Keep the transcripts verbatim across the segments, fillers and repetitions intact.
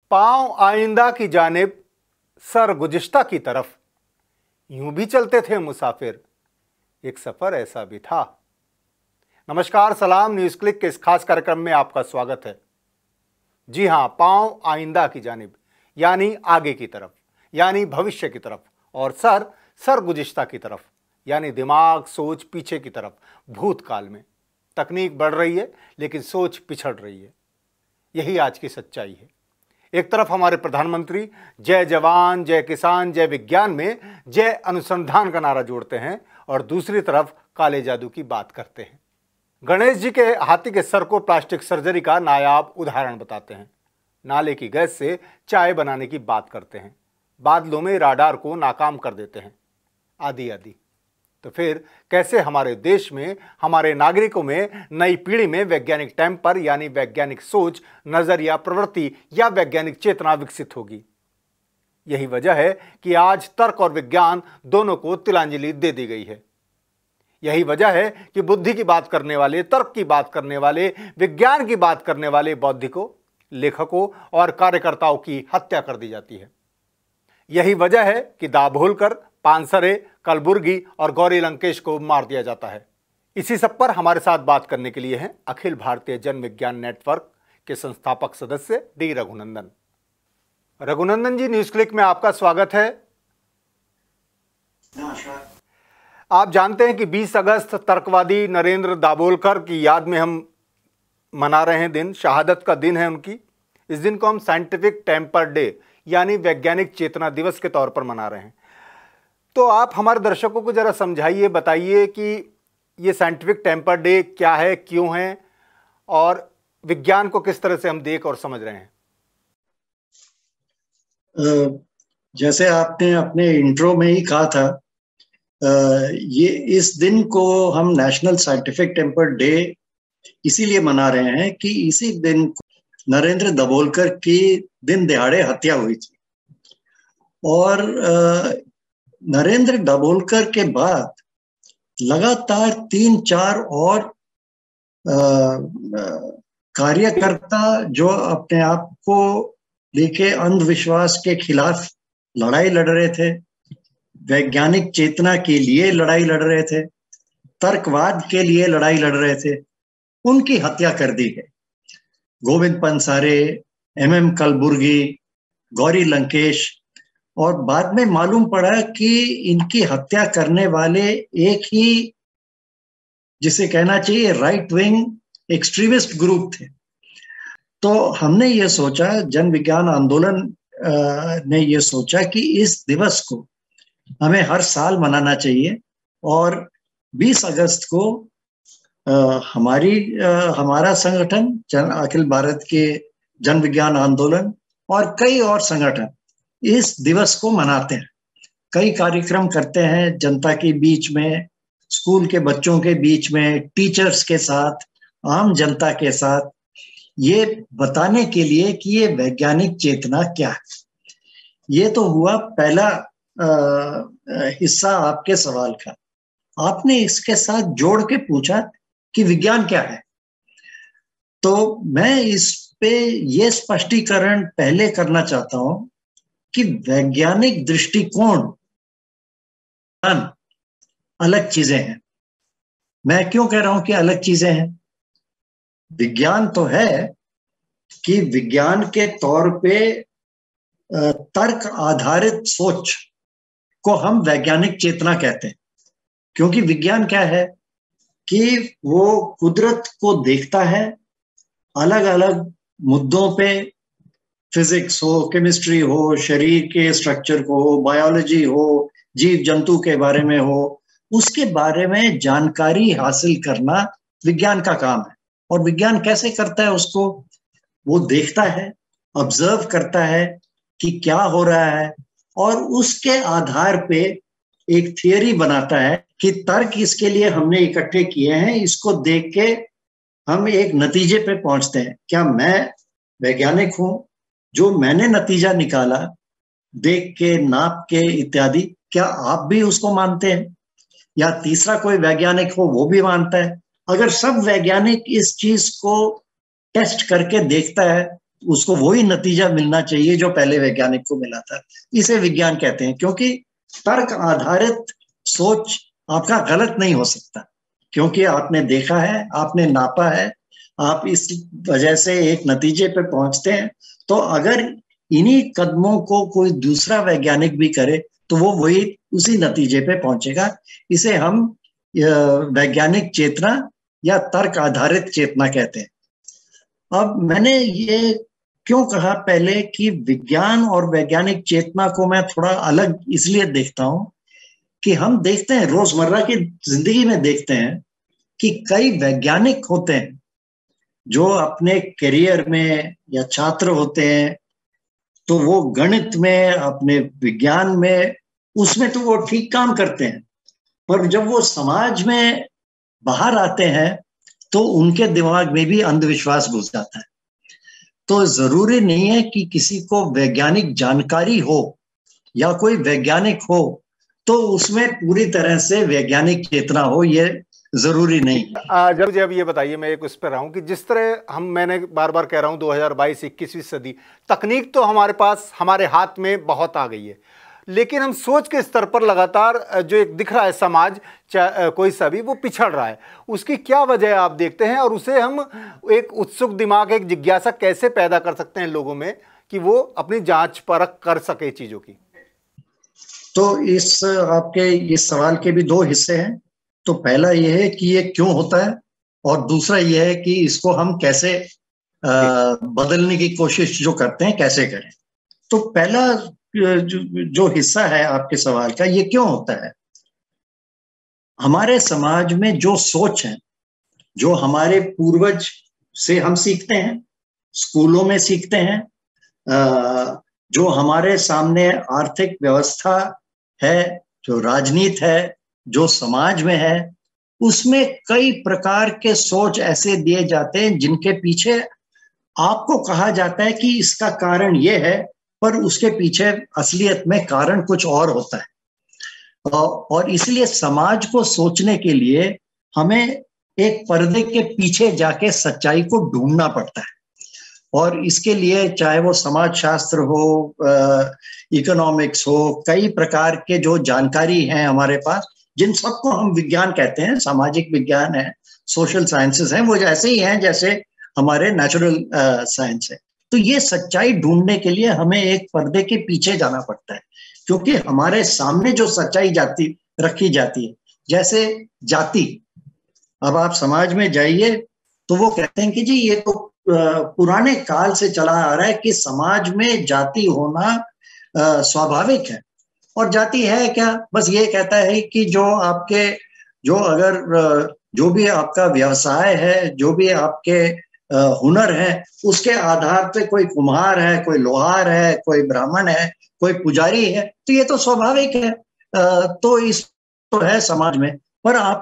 पांव आइंदा की जानिब, सर गुज़िश्ता की तरफ, यूं भी चलते थे मुसाफिर, एक सफर ऐसा भी था। नमस्कार, सलाम। न्यूज़ क्लिक के इस खास कार्यक्रम में आपका स्वागत है। जी हां, पांव आइंदा की जानिब यानी आगे की तरफ, यानी भविष्य की तरफ, और सर सर गुज़िश्ता की तरफ यानी दिमाग सोच पीछे की तरफ, भूतकाल में। तकनीक बढ़ रही है लेकिन सोच पिछड़ रही है। यही आज की सच्चाई है। एक तरफ हमारे प्रधानमंत्री जय जवान जय किसान जय विज्ञान में जय अनुसंधान का नारा जोड़ते हैं और दूसरी तरफ काले जादू की बात करते हैं। गणेश जी के हाथी के सर को प्लास्टिक सर्जरी का नायाब उदाहरण बताते हैं। नाले की गैस से चाय बनाने की बात करते हैं। बादलों में राडार को नाकाम कर देते हैं, आदि आदि। तो फिर कैसे हमारे देश में, हमारे नागरिकों में, नई पीढ़ी में वैज्ञानिक टेम्पर यानी वैज्ञानिक सोच, नजरिया, प्रवृत्ति या वैज्ञानिक चेतना विकसित होगी? यही वजह है कि आज तर्क और विज्ञान दोनों को तिलांजलि दे दी गई है। यही वजह है कि बुद्धि की बात करने वाले, तर्क की बात करने वाले, विज्ञान की बात करने वाले बौद्धिकों, लेखकों और कार्यकर्ताओं की हत्या कर दी जाती है। यही वजह है कि दाभोलकर, पानसरे, कलबुर्गी और गौरी लंकेश को मार दिया जाता है। इसी सब पर हमारे साथ बात करने के लिए हैं अखिल भारतीय जन विज्ञान नेटवर्क के संस्थापक सदस्य D Raghunandan. Raghunandan ji, news click में आपका स्वागत है। आप जानते हैं कि बीस अगस्त तर्कवादी नरेंद्र दाभोलकर की याद में हम मना रहे हैं दिन, शहादत का दिन है उनकी। इस दिन को हम साइंटिफिक टेम्पर डे यानी वैज्ञानिक चेतना दिवस के तौर पर मना रहे हैं। तो आप हमारे दर्शकों को जरा समझाइए, बताइए कि ये साइंटिफिक टेम्पर डे क्या है, क्यों है, और विज्ञान को किस तरह से हम देख और समझ रहे हैं। जैसे आपने अपने इंट्रो में ही कहा था, ये इस दिन को हम नेशनल साइंटिफिक टेम्पर डे इसीलिए मना रहे हैं कि इसी दिन नरेंद्र दाभोलकर की दिन दिहाड़े हत्या हुई थी। और नरेंद्र दाभोलकर के बाद लगातार तीन चार और कार्यकर्ता जो अपने आप को लेके अंधविश्वास के खिलाफ लड़ाई लड़ रहे थे, वैज्ञानिक चेतना के लिए लड़ाई लड़ रहे थे, तर्कवाद के लिए लड़ाई लड़ रहे थे, उनकी हत्या कर दी गई। गोविंद पानसरे, एम एम कलबुर्गी, गौरी लंकेश, और बाद में मालूम पड़ा कि इनकी हत्या करने वाले एक ही, जिसे कहना चाहिए राइट विंग एक्सट्रीमिस्ट ग्रुप थे। तो हमने ये सोचा, जन विज्ञान आंदोलन ने ये सोचा कि इस दिवस को हमें हर साल मनाना चाहिए। और बीस अगस्त को आ, हमारी आ, हमारा संगठन जन अखिल भारत के जन विज्ञान आंदोलन और कई और संगठन इस दिवस को मनाते हैं। कई कार्यक्रम करते हैं जनता के बीच में, स्कूल के बच्चों के बीच में, टीचर्स के साथ, आम जनता के साथ, ये बताने के लिए कि ये वैज्ञानिक चेतना क्या है। ये तो हुआ पहला आ, हिस्सा आपके सवाल का। आपने इसके साथ जोड़ के पूछा कि विज्ञान क्या है। तो मैं इस पे ये स्पष्टीकरण पहले करना चाहता हूं कि वैज्ञानिक दृष्टिकोण अलग चीजें हैं। मैं क्यों कह रहा हूं कि अलग चीजें हैं? विज्ञान तो है कि विज्ञान के तौर पे तर्क आधारित सोच को हम वैज्ञानिक चेतना कहते हैं। क्योंकि विज्ञान क्या है कि वो कुदरत को देखता है, अलग अलग मुद्दों पे, फिजिक्स हो, केमिस्ट्री हो, शरीर के स्ट्रक्चर को हो, बायोलॉजी हो, जीव जंतु के बारे में हो, उसके बारे में जानकारी हासिल करना विज्ञान का काम है। और विज्ञान कैसे करता है उसको? वो देखता है, ऑब्जर्व करता है कि क्या हो रहा है, और उसके आधार पे एक थियरी बनाता है कि तर्क इसके लिए हमने इकट्ठे किए हैं, इसको देख के हम एक नतीजे पे पहुंचते हैं। क्या मैं वैज्ञानिक हूं? जो मैंने नतीजा निकाला देख के, नाप के इत्यादि, क्या आप भी उसको मानते हैं? या तीसरा कोई वैज्ञानिक हो वो भी मानता है? अगर सब वैज्ञानिक इस चीज को टेस्ट करके देखता है उसको वही नतीजा मिलना चाहिए जो पहले वैज्ञानिक को मिला था। इसे विज्ञान कहते हैं, क्योंकि तर्क आधारित सोच आपका गलत नहीं हो सकता, क्योंकि आपने देखा है, आपने नापा है, आप इस वजह से एक नतीजे पे पहुंचते हैं। तो अगर इन्हीं कदमों को कोई दूसरा वैज्ञानिक भी करे तो वो वही उसी नतीजे पे पहुंचेगा। इसे हम वैज्ञानिक चेतना या तर्क आधारित चेतना कहते हैं। अब मैंने ये क्यों कहा पहले कि विज्ञान और वैज्ञानिक चेतना को मैं थोड़ा अलग इसलिए देखता हूं कि हम देखते हैं, रोजमर्रा की जिंदगी में देखते हैं कि कई वैज्ञानिक होते हैं जो अपने करियर में, या छात्र होते हैं तो वो गणित में, अपने विज्ञान में, उसमें तो वो ठीक काम करते हैं, पर जब वो समाज में बाहर आते हैं तो उनके दिमाग में भी अंधविश्वास घुस जाता है। तो जरूरी नहीं है कि किसी को वैज्ञानिक जानकारी हो या कोई वैज्ञानिक हो तो उसमें पूरी तरह से वैज्ञानिक चेतना हो, ये जरूरी नहीं है। जब जब ये बताइए, मैं एक उस पर रहा हूं कि जिस तरह हम, मैंने बार बार कह रहा हूं, दो हज़ार बाईस इक्कीसवीं सदी, तकनीक तो हमारे पास, हमारे हाथ में बहुत आ गई है, लेकिन हम सोच के स्तर पर लगातार जो एक दिख रहा है समाज, कोई सा भी, वो पिछड़ रहा है। उसकी क्या वजह आप देखते हैं, और उसे हम एक उत्सुक दिमाग, एक जिज्ञासा कैसे पैदा कर सकते हैं लोगों में कि वो अपनी जांच परख कर सके चीजों की? तो इस आपके इस सवाल के भी दो हिस्से हैं। तो पहला यह है कि ये क्यों होता है, और दूसरा यह है कि इसको हम कैसे आ, बदलने की कोशिश जो करते हैं कैसे करें। तो पहला जो, जो हिस्सा है आपके सवाल का, ये क्यों होता है। हमारे समाज में जो सोच है, जो हमारे पूर्वज से हम सीखते हैं, स्कूलों में सीखते हैं, जो हमारे सामने आर्थिक व्यवस्था है, जो राजनीति है, जो समाज में है, उसमें कई प्रकार के सोच ऐसे दिए जाते हैं जिनके पीछे आपको कहा जाता है कि इसका कारण ये है, पर उसके पीछे असलियत में कारण कुछ और होता है। और इसलिए समाज को सोचने के लिए हमें एक पर्दे के पीछे जाके सच्चाई को ढूंढना पड़ता है। और इसके लिए चाहे वो समाजशास्त्र हो, इकोनॉमिक्स हो, कई प्रकार के जो जानकारी हैं हमारे पास, जिन सबको हम विज्ञान कहते हैं, सामाजिक विज्ञान है, सोशल साइंसेस हैं, वो जैसे ही हैं जैसे हमारे नेचुरल साइंस है। तो ये सच्चाई ढूंढने के लिए हमें एक पर्दे के पीछे जाना पड़ता है, क्योंकि हमारे सामने जो सच्चाई जाती रखी जाती है, जैसे जाति, अब आप समाज में जाइए तो वो कहते हैं कि जी ये तो पुराने काल से चला आ रहा है कि समाज में जाति होना स्वाभाविक है। और जाति है क्या, बस ये कहता है कि जो आपके जो अगर जो भी आपका व्यवसाय है, जो भी आपके हुनर है, उसके आधार पे कोई कुम्हार है, कोई लोहार है, कोई ब्राह्मण है, कोई पुजारी है, तो ये तो स्वाभाविक है। तो इस तो है समाज में। पर आप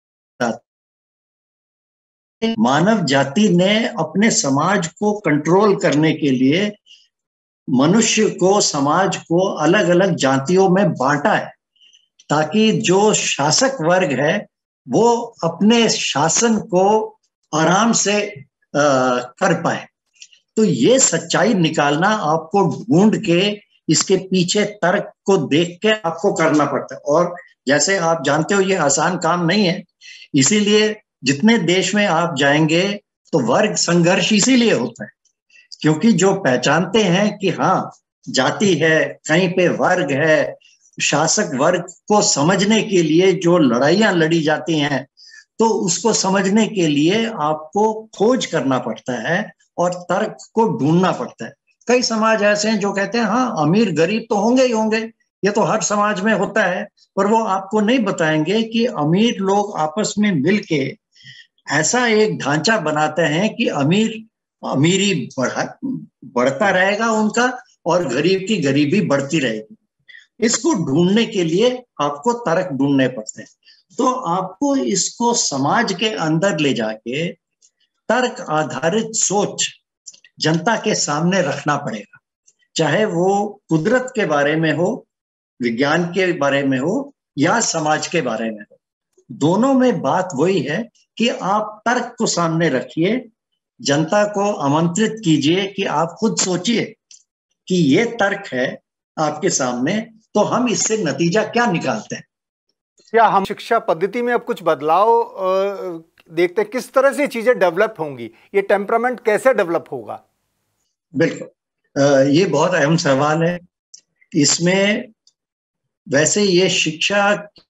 मानव जाति ने अपने समाज को कंट्रोल करने के लिए मनुष्य को, समाज को अलग अलग जातियों में बांटा है, ताकि जो शासक वर्ग है वो अपने शासन को आराम से आ, कर पाए। तो ये सच्चाई निकालना आपको ढूंढ के, इसके पीछे तर्क को देख के आपको करना पड़ता है। और जैसे आप जानते हो ये आसान काम नहीं है, इसीलिए जितने देश में आप जाएंगे तो वर्ग संघर्ष इसीलिए होता है, क्योंकि जो पहचानते हैं कि हाँ जाति है, कहीं पे वर्ग है, शासक वर्ग को समझने के लिए जो लड़ाइयां लड़ी जाती हैं, तो उसको समझने के लिए आपको खोज करना पड़ता है और तर्क को ढूंढना पड़ता है। कई समाज ऐसे हैं जो कहते हैं हाँ अमीर गरीब तो होंगे ही होंगे, ये तो हर समाज में होता है, पर वो आपको नहीं बताएंगे कि अमीर लोग आपस में मिलके ऐसा एक ढांचा बनाते हैं कि अमीर अमीरी बढ़ा बढ़ता रहेगा उनका, और गरीब की गरीबी बढ़ती रहेगी। इसको ढूंढने के लिए आपको तर्क ढूंढने पड़ते हैं। तो आपको इसको समाज के अंदर ले जाके तर्क आधारित सोच जनता के सामने रखना पड़ेगा, चाहे वो कुदरत के बारे में हो, विज्ञान के बारे में हो, या समाज के बारे में हो। दोनों में बात वही है कि आप तर्क को सामने रखिए जनता को आमंत्रित कीजिए कि आप खुद सोचिए कि ये तर्क है आपके सामने, तो हम इससे नतीजा क्या निकालते हैं। क्या हम शिक्षा पद्धति में अब कुछ बदलाव देखते हैं? किस तरह से चीजें डेवलप होंगी? ये टेम्परामेंट कैसे डेवलप होगा? बिल्कुल, ये बहुत अहम सवाल है। इसमें वैसे ये शिक्षा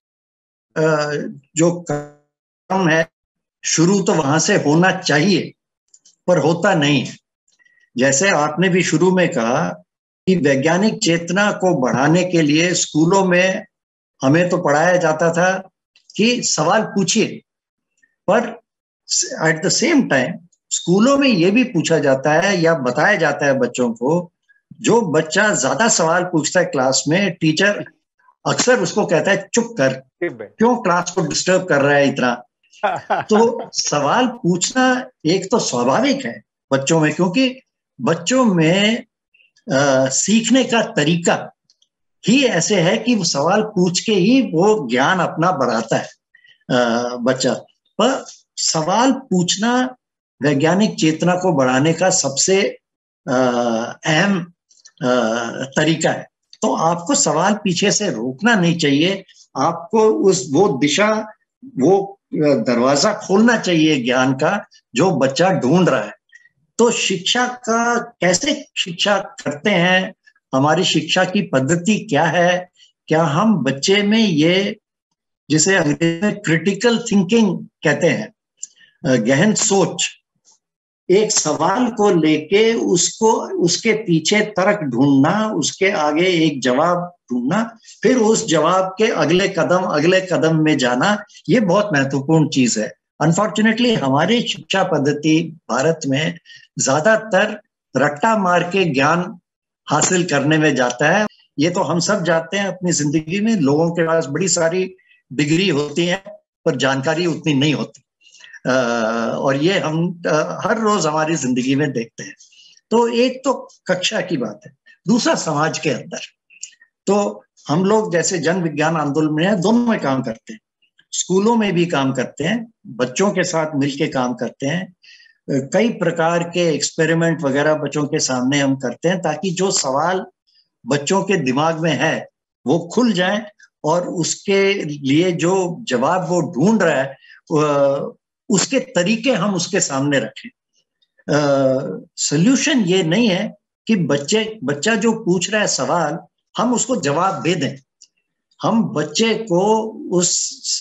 जो कम है, शुरू तो वहां से होना चाहिए, पर होता नहीं है। जैसे आपने भी शुरू में कहा कि वैज्ञानिक चेतना को बढ़ाने के लिए स्कूलों में हमें तो पढ़ाया जाता था कि सवाल पूछिए, पर एट द सेम टाइम स्कूलों में यह भी पूछा जाता है या बताया जाता है बच्चों को, जो बच्चा ज्यादा सवाल पूछता है क्लास में, टीचर अक्सर उसको कहता है चुप कर, क्यों क्लास को डिस्टर्ब कर रहा है इतना। तो सवाल पूछना एक तो स्वाभाविक है बच्चों में, क्योंकि बच्चों में आ, सीखने का तरीका ही ऐसे है कि वो सवाल पूछ के ही वो ज्ञान अपना बढ़ाता है आ, बच्चा। पर सवाल पूछना वैज्ञानिक चेतना को बढ़ाने का सबसे अहम तरीका है। तो आपको सवाल पीछे से रोकना नहीं चाहिए, आपको उस वो दिशा, वो दरवाजा खोलना चाहिए ज्ञान का जो बच्चा ढूंढ रहा है। तो शिक्षा का कैसे शिक्षा करते हैं, हमारी शिक्षा की पद्धति क्या है, क्या हम बच्चे में ये जिसे अंग्रेजी में क्रिटिकल थिंकिंग कहते हैं, गहन सोच, एक सवाल को लेके उसको उसके पीछे तर्क ढूंढना, उसके आगे एक जवाब ढूंढना, फिर उस जवाब के अगले कदम अगले कदम में जाना, ये बहुत महत्वपूर्ण चीज है। अनफॉर्चुनेटली हमारी शिक्षा पद्धति भारत में ज्यादातर रट्टा मार के ज्ञान हासिल करने में जाता है। ये तो हम सब जानते हैं अपनी जिंदगी में, लोगों के पास बड़ी सारी डिग्री होती है पर जानकारी उतनी नहीं होती, और ये हम हर रोज हमारी जिंदगी में देखते हैं। तो एक तो कक्षा की बात है, दूसरा समाज के अंदर। तो हम लोग जैसे जन विज्ञान आंदोलन में दोनों में काम करते हैं, स्कूलों में भी काम करते हैं, बच्चों के साथ मिलके काम करते हैं, कई प्रकार के एक्सपेरिमेंट वगैरह बच्चों के सामने हम करते हैं, ताकि जो सवाल बच्चों के दिमाग में है वो खुल जाए और उसके लिए जो जवाब वो ढूंढ रहा है उसके तरीके हम उसके सामने रखें। सॉल्यूशन ये नहीं है कि बच्चे बच्चा जो पूछ रहा है सवाल हम उसको जवाब दे दें, हम बच्चे को उस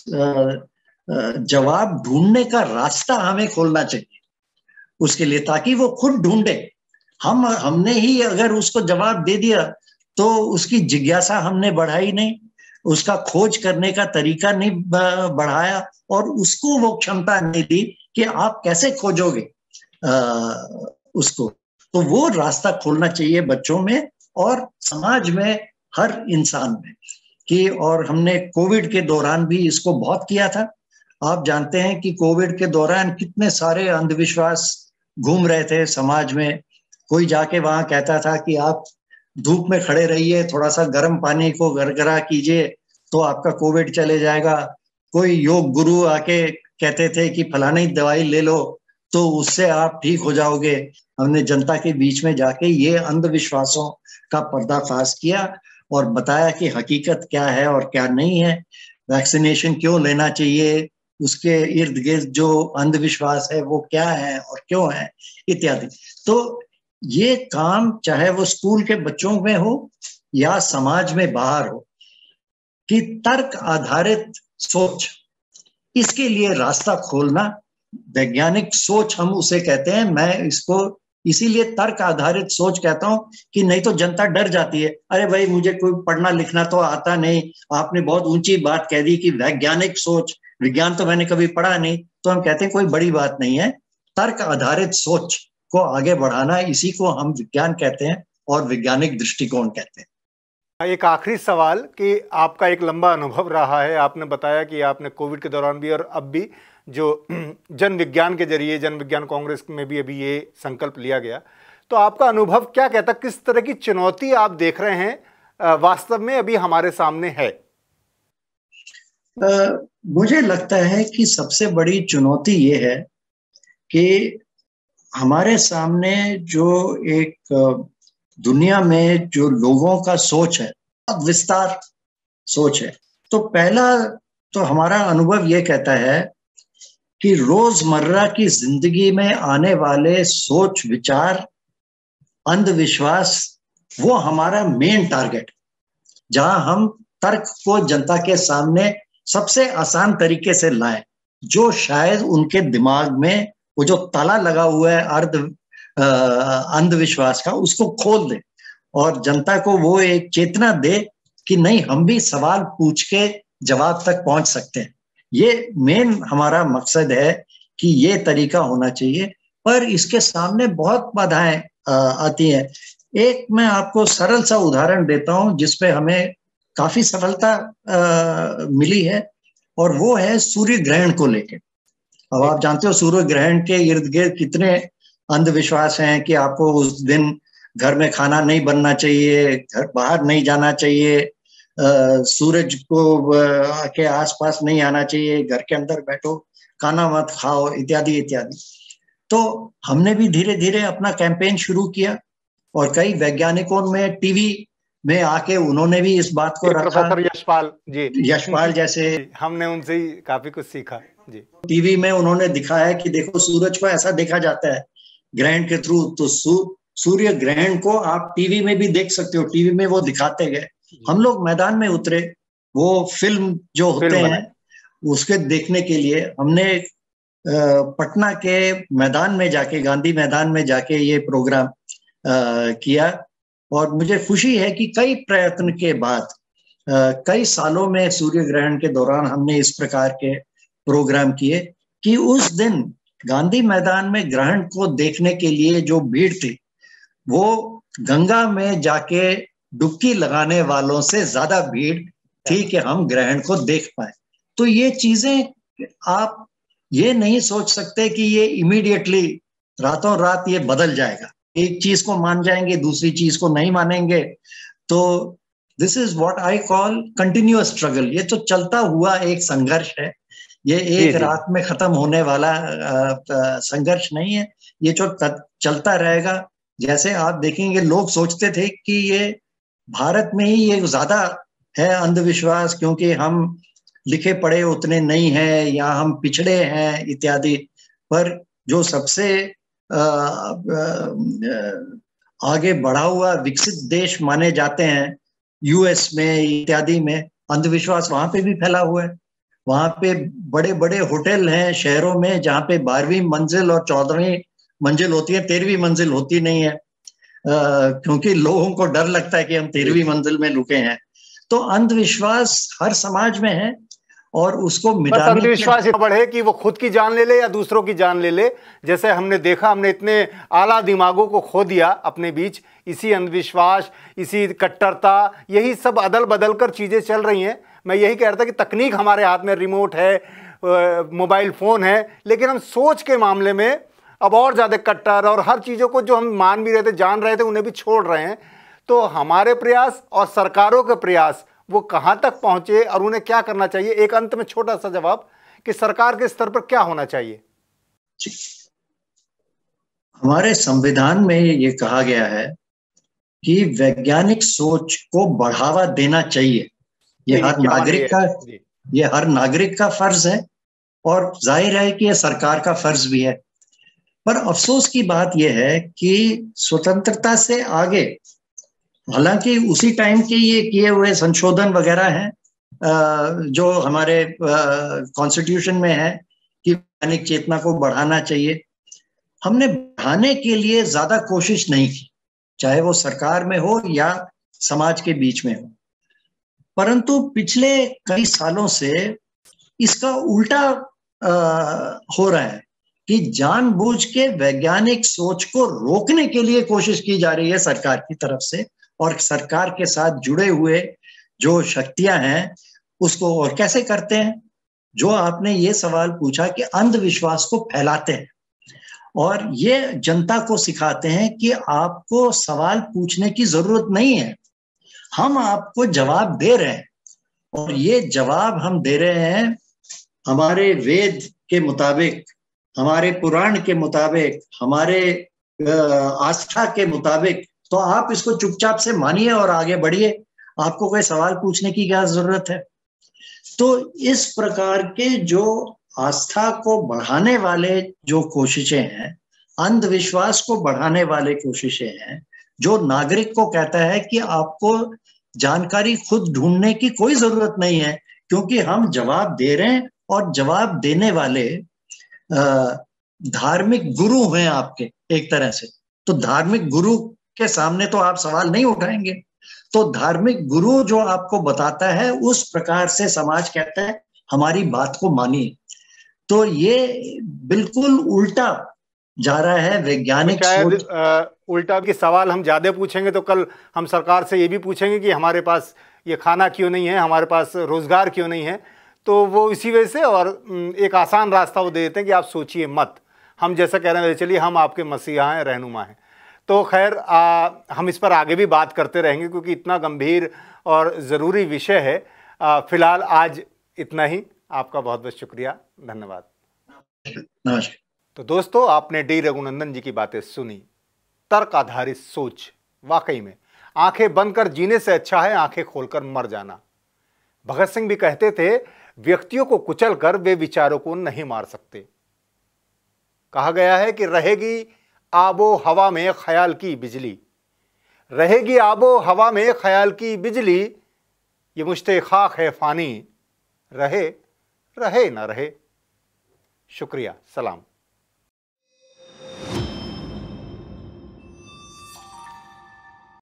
जवाब ढूंढने का रास्ता हमें खोलना चाहिए उसके लिए, ताकि वो खुद ढूंढे। हम हमने ही अगर उसको जवाब दे दिया तो उसकी जिज्ञासा हमने बढ़ाई नहीं, उसका खोज करने का तरीका नहीं बढ़ाया, और उसको वो क्षमता नहीं दी कि आप कैसे खोजोगे आ, उसको। तो वो रास्ता खोलना चाहिए बच्चों में और समाज में, हर इंसान में कि, और हमने कोविड के दौरान भी इसको बहुत किया था। आप जानते हैं कि कोविड के दौरान कितने सारे अंधविश्वास घूम रहे थे समाज में। कोई जाके वहां कहता था कि आप धूप में खड़े रहिए, थोड़ा सा गर्म पानी को गरगरा कीजिए तो आपका कोविड चले जाएगा। कोई योग गुरु आके कहते थे कि फलानी दवाई ले लो तो उससे आप ठीक हो जाओगे। हमने जनता के बीच में जाके ये अंधविश्वासों का पर्दाफाश किया और बताया कि हकीकत क्या है और क्या नहीं है, वैक्सीनेशन क्यों लेना चाहिए, उसके इर्द गिर्द जो अंधविश्वास है वो क्या है और क्यों है, इत्यादि। तो ये काम चाहे वो स्कूल के बच्चों में हो या समाज में बाहर हो, कि तर्क आधारित सोच, इसके लिए रास्ता खोलना, वैज्ञानिक सोच हम उसे कहते हैं। मैं इसको इसीलिए तर्क आधारित सोच कहता हूं कि नहीं तो जनता डर जाती है, अरे भाई मुझे कोई पढ़ना लिखना तो आता नहीं, आपने बहुत ऊंची बात कह दी कि वैज्ञानिक सोच, विज्ञान तो मैंने कभी पढ़ा नहीं। तो हम कहते हैं कोई बड़ी बात नहीं है, तर्क आधारित सोच को आगे बढ़ाना, इसी को हम विज्ञान कहते हैं और वैज्ञानिक दृष्टिकोण कहते हैं। एक आखिरी सवाल कि आपका एक लंबा अनुभव रहा है, आपने बताया कि आपने कोविड के दौरान भी और अब भी जो जन विज्ञान के जरिए, जन विज्ञान कांग्रेस में भी अभी ये संकल्प लिया गया, तो आपका अनुभव क्या कहता, किस तरह की चुनौती आप देख रहे हैं वास्तव में अभी हमारे सामने है? आ, मुझे लगता है कि सबसे बड़ी चुनौती ये है कि हमारे सामने जो एक दुनिया में जो लोगों का सोच है, बहुत विस्तार सोच है। तो पहला तो हमारा अनुभव ये कहता है कि रोजमर्रा की जिंदगी में आने वाले सोच विचार, अंधविश्वास, वो हमारा मेन टारगेट, जहां हम तर्क को जनता के सामने सबसे आसान तरीके से लाएं, जो शायद उनके दिमाग में वो जो ताला लगा हुआ है अर्ध अंधविश्वास का, उसको खोल दे और जनता को वो एक चेतना दे कि नहीं, हम भी सवाल पूछ के जवाब तक पहुंच सकते हैं। ये मेन हमारा मकसद है कि ये तरीका होना चाहिए, पर इसके सामने बहुत बाधाएं आती हैं। एक मैं आपको सरल सा उदाहरण देता हूं जिसपे हमें काफी सफलता आ, मिली है, और वो है सूर्य ग्रहण को लेकर। अब आप जानते हो सूर्य ग्रहण के इर्द गिर्द कितने अंधविश्वास हैं कि आपको उस दिन घर में खाना नहीं बनना चाहिए, घर बाहर नहीं जाना चाहिए, आ, सूरज को आ, के आसपास नहीं आना चाहिए, घर के अंदर बैठो, खाना मत खाओ, इत्यादि इत्यादि। तो हमने भी धीरे धीरे अपना कैंपेन शुरू किया और कई वैज्ञानिकों में टीवी में आके उन्होंने भी इस बात को रखा। प्रोफेसर यशपाल जी यशपाल जैसे हमने उनसे ही काफी कुछ सीखा जी। टीवी में उन्होंने दिखाया कि देखो सूरज को ऐसा देखा जाता है ग्रहण के थ्रू, तो सू, सूर्य ग्रहण को आप टीवी में भी देख सकते हो। टीवी में वो दिखाते गए, हम लोग मैदान में उतरे, वो फिल्म जो होते हैं उसके देखने के लिए। हमने पटना के मैदान में जाके, गांधी मैदान में जाके ये प्रोग्राम किया, और मुझे खुशी है कि कई प्रयत्न के बाद कई सालों में सूर्य ग्रहण के दौरान हमने इस प्रकार के प्रोग्राम किए कि उस दिन गांधी मैदान में ग्रहण को देखने के लिए जो भीड़ थी वो गंगा में जाके डुबकी लगाने वालों से ज्यादा भीड़ थी कि हम ग्रहण को देख पाए। तो ये चीजें आप ये नहीं सोच सकते कि ये इमीडिएटली रातों रात ये बदल जाएगा, एक चीज को मान जाएंगे दूसरी चीज को नहीं मानेंगे। तो this is what I call continuous struggle. ये तो चलता हुआ एक संघर्ष है, ये एक रात में खत्म होने वाला संघर्ष नहीं है, ये जो चलता रहेगा। जैसे आप देखेंगे लोग सोचते थे कि ये भारत में ही ये ज्यादा है अंधविश्वास, क्योंकि हम लिखे पढ़े उतने नहीं हैं या हम पिछड़े हैं इत्यादि, पर जो सबसे आ, आ, आगे बढ़ा हुआ विकसित देश माने जाते हैं यूएस में इत्यादि में, अंधविश्वास वहां पे भी फैला हुआ है। वहां पे बड़े बड़े होटल हैं शहरों में जहां पे बारहवीं मंजिल और चौदहवीं मंजिल होती है, तेरहवीं मंजिल होती नहीं है, आ, क्योंकि लोगों को डर लगता है कि हम तेरहवीं मंजिल में लुके हैं। तो अंधविश्वास हर समाज में है और उसको मिटाने की अंधविश्वास इतना बढ़े कि वो खुद की जान ले ले या दूसरों की जान ले ले। जैसे हमने देखा, हमने इतने आला दिमागों को खो दिया अपने बीच, इसी अंधविश्वास, इसी कट्टरता, यही सब अदल बदल कर चीजें चल रही हैं। मैं यही कह रहा था कि तकनीक हमारे हाथ में, रिमोट है, मोबाइल फोन है, लेकिन हम सोच के मामले में अब और ज्यादा कट्टर, और हर चीजों को जो हम मान भी रहे थे, जान रहे थे, उन्हें भी छोड़ रहे हैं। तो हमारे प्रयास और सरकारों के प्रयास वो कहां तक पहुंचे और उन्हें क्या करना चाहिए? एक अंत में छोटा सा जवाब कि सरकार के स्तर पर क्या होना चाहिए। हमारे संविधान में ये कहा गया है कि वैज्ञानिक सोच को बढ़ावा देना चाहिए। ये हर नागरिक का ये हर नागरिक का फर्ज है, और जाहिर है कि ये सरकार का फर्ज भी है। पर अफसोस की बात यह है कि स्वतंत्रता से आगे, हालांकि उसी टाइम के ये किए हुए संशोधन वगैरह हैं जो हमारे कॉन्स्टिट्यूशन में है कि वैज्ञानिक चेतना को बढ़ाना चाहिए, हमने बढ़ाने के लिए ज्यादा कोशिश नहीं की, चाहे वो सरकार में हो या समाज के बीच में हो। परंतु पिछले कई सालों से इसका उल्टा आ, हो रहा है कि जानबूझ के वैज्ञानिक सोच को रोकने के लिए कोशिश की जा रही है सरकार की तरफ से, और सरकार के साथ जुड़े हुए जो शक्तियां हैं उसको। और कैसे करते हैं? जो आपने ये सवाल पूछा कि अंधविश्वास को फैलाते हैं और ये जनता को सिखाते हैं कि आपको सवाल पूछने की जरूरत नहीं है, हम आपको जवाब दे रहे हैं, और ये जवाब हम दे रहे हैं हमारे वेद के मुताबिक, हमारे पुराण के मुताबिक, हमारे आस्था के मुताबिक, तो आप इसको चुपचाप से मानिए और आगे बढ़िए। आपको कोई सवाल पूछने की क्या जरूरत है? तो इस प्रकार के जो आस्था को बढ़ाने वाले जो कोशिशें हैं, अंधविश्वास को बढ़ाने वाले कोशिशें हैं, जो नागरिक को कहता है कि आपको जानकारी खुद ढूंढने की कोई जरूरत नहीं है, क्योंकि हम जवाब दे रहे हैं और जवाब देने वाले धार्मिक गुरु हैं आपके एक तरह से। तो धार्मिक गुरु के सामने तो आप सवाल नहीं उठाएंगे। तो धार्मिक गुरु जो आपको बताता है उस प्रकार से समाज कहता है हमारी बात को मानिए। तो ये बिल्कुल उल्टा जा रहा है वैज्ञानिक सोच। उल्टा की सवाल हम ज्यादा पूछेंगे तो कल हम सरकार से ये भी पूछेंगे कि हमारे पास ये खाना क्यों नहीं है, हमारे पास रोजगार क्यों नहीं है। तो वो इसी वजह से और एक आसान रास्ता वो दे देते हैं कि आप सोचिए मत, हम जैसा कह रहे हैं चलिए हम आपके मसीहा हैं, रहनुमा हैं। तो खैर आ, हम इस पर आगे भी बात करते रहेंगे क्योंकि इतना गंभीर और ज़रूरी विषय है। फिलहाल आज इतना ही। आपका बहुत बहुत शुक्रिया, धन्यवाद। नमस्कार। तो दोस्तों, आपने डी रघुनंदन जी की बातें सुनी। तर्क आधारित सोच, वाकई में आंखें बंद कर जीने से अच्छा है आंखें खोलकर मर जाना। भगत सिंह भी कहते थे, व्यक्तियों को कुचल कर वे विचारों को नहीं मार सकते। कहा गया है कि रहेगी आबो हवा में ख्याल की बिजली, रहेगी आबो हवा में ख्याल की बिजली, ये मुश्ते खाक है फानी, रहे रहे ना रहे। शुक्रिया, सलाम।